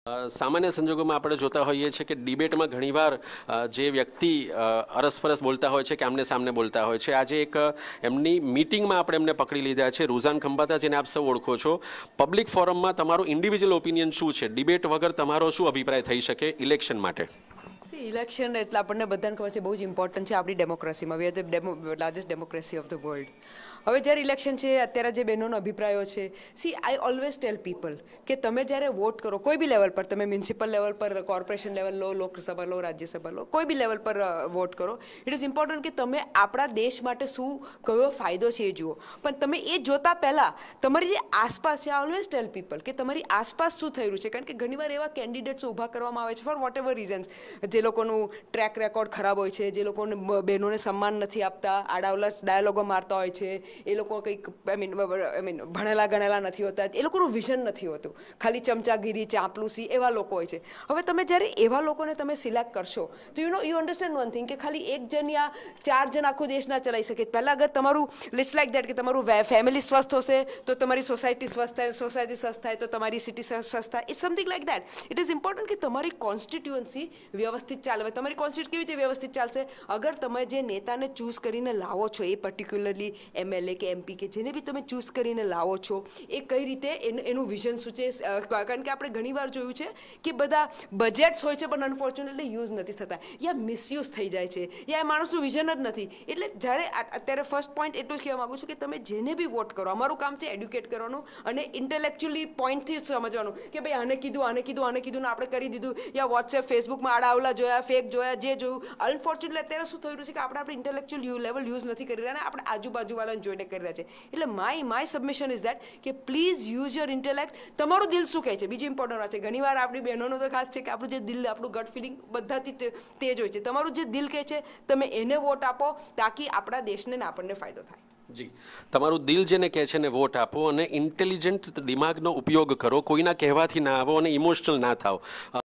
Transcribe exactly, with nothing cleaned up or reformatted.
સામાન્ય સંજોગોમાં આપણે જોતા હોઈએ છીએ કે ડિબેટમાં ઘણીવાર જે વ્યક્તિ અરસપરસ બોલતા હોય છે કે આમને સામને બોલતા હોય છે, આજે એક એમની મીટિંગમાં આપણે એમને પકડી લીધા છે, રુઝાન ખંભાતા, જેને આપ સૌ ઓળખો છો. પબ્લિક ફોરમમાં તમારો ઇન્ડિવિજ્યુઅલ ઓપિનિયન શું છે? ડિબેટ વગર તમારો શું અભિપ્રાય થઈ શકે ઇલેક્શન માટે? ઇલેક્શન એટલે આપણને બધાને ખબર છે બહુ જ ઇમ્પોર્ટન્ટ છે આપણી ડેમોક્રેસીમાં. We are the demo largest democracy of the world. હવે જ્યારે ઇલેક્શન છે, અત્યારે જે બહેનોનો અભિપ્રાયો છે, so I always tell people કે તમે જ્યારે વોટ કરો કોઈ બી લેવલ પર, તમે મ્યુનિસિપલ લેવલ પર, કોર્પોરેશન લેવલ લો, લોકસભા લો, રાજ્યસભા લો, કોઈ બી લેવલ પર વોટ કરો, ઇટ ઇઝ ઇમ્પોર્ટન્ટ કે તમે આપણા દેશ માટે શું કયો ફાયદો છે એ જુઓ. પણ તમે એ જોતા પહેલાં તમારી જે આસપાસ છે, આઈ ઓલવેઝ ટેલ પીપલ કે તમારી આસપાસ શું થઈ રહ્યું છે. કારણ કે ઘણીવાર એવા કેન્ડિડેટ્સ ઊભા કરવામાં આવે છે ફોર વોટ એવર રીઝન્સ, જે લોકોનું ટ્રેક રેકોર્ડ ખરાબ હોય છે, જે લોકોને બહેનોને સન્માન નથી આપતા, આડાવલા ડાયલોગો મારતા હોય છે, એ લોકો કંઈક આઈ મીન આઈ મીન ભણેલા ગણેલા નથી હોતા, એ લોકોનું વિઝન નથી હોતું, ખાલી ચમચાગીરી, ચાંપલુસી એવા લોકો હોય છે. હવે તમે જ્યારે એવા લોકોને તમે સિલેક્ટ કરશો તો you know you understand one thing કે ખાલી એક જણ યા ચાર જણ આખો દેશ ના ચલાવી શકે. પહેલાં અગર તમારું લિસ્ટ લાઈક દેટ કે તમારું ફેમિલી સ્વસ્થ હશે તો તમારી સોસાયટી સ્વસ્થ થાય, સોસાયટી સ્વસ્થ થાય તો તમારી સિટી સ્વસ્થ થાય. It's something like that. It is important કે તમારી કોન્સ્ટિટ્યુઅન્સી વ્યવસ્થિત ચાલે. હવે તમારી કોન્સ્ટિટ્યુટ કેવી રીતે વ્યવસ્થિત ચાલશે? અગર તમે જે નેતાને ચૂઝ કરીને લાવો છો, એ પર્ટિક્યુલરલી એમએલએ કે એમપી કે જેને બી તમે ચૂઝ કરીને લાવો છો, એ કઈ રીતે એનું વિઝન શું છે. કારણ કે આપણે ઘણીવાર જોયું છે કે બધા બજેટ્સ હોય છે પણ અનફોર્ચ્યુનેટલી યુઝ નથી થતા, યા મિસયુઝ થઈ જાય છે, યા એ માણસનું વિઝન જ નથી. એટલે જ્યારે અત્યારે ફર્સ્ટ પોઈન્ટ એટલું જ કહેવા માગું છું કે તમે જેને બી વોટ કરો, અમારું કામ છે એડ્યુકેટ કરવાનું અને ઇન્ટેલેક્ચ્યુઅલી પોઈન્ટથી જ સમજવાનું કે ભાઈ આને કીધું, આને કીધું, આને કીધું ને આપણે કરી દીધું, યા વોટ્સએપ ફેસબુકમાં આડાવલા જોયા, ફેક જોયા, જે જોયું. અનફોર્ચ્યુનેટલી અત્યારે શું થઈ રહ્યું છે કે આપણે આપણે ઇન્ટેલેક્ચ્યુઅલ લેવલ યુઝ નથી કરી રહ્યા અને આપણે આજુબાજુવાળાને જોઈને કરી રહ્યા છે. એટલે my my submission is that કે પ્લીઝ યુઝ યોર ઇન્ટેલેક્ટ. તમારું દિલ શું કહે છે બીજી ઇમ્પોર્ટન્ટ વાત છે. ઘણીવાર આપણી બહેનોનો તો ખાસ છે કે આપણું જે દિલ, આપણું ગટ ફિલિંગ બધાથી તેજ હોય છે. તમારું જે દિલ કહે છે તમે એને વોટ આપો તાકી આપણા દેશને ને આપણને ફાયદો થાય. જી, તમારું દિલ જેને કહે છે ને વોટ આપો અને ઇન્ટેલિજન્ટ દિમાગનો ઉપયોગ કરો, કોઈના કહેવાથી ના આવો અને ઇમોશનલ ના થાઓ.